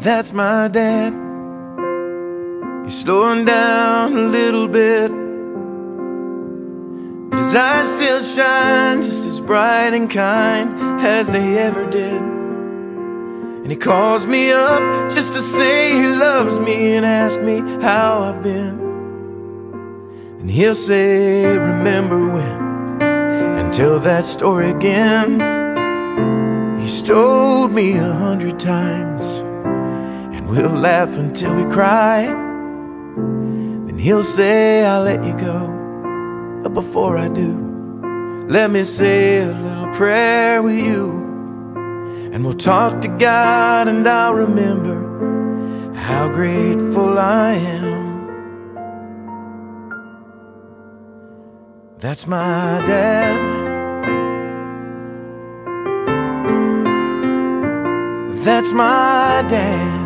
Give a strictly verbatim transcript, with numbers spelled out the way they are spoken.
That's my dad. He's slowing down a little bit, but his eyes still shine just as bright and kind as they ever did. And he calls me up just to say he loves me and ask me how I've been. And he'll say, remember when, and tell that story again. He's told me a hundred times, and we'll laugh until we cry. Then he'll say, I'll let you go, but before I do, let me say a little prayer with you. And we'll talk to God, and I'll remember how grateful I am. That's my dad. That's my dad.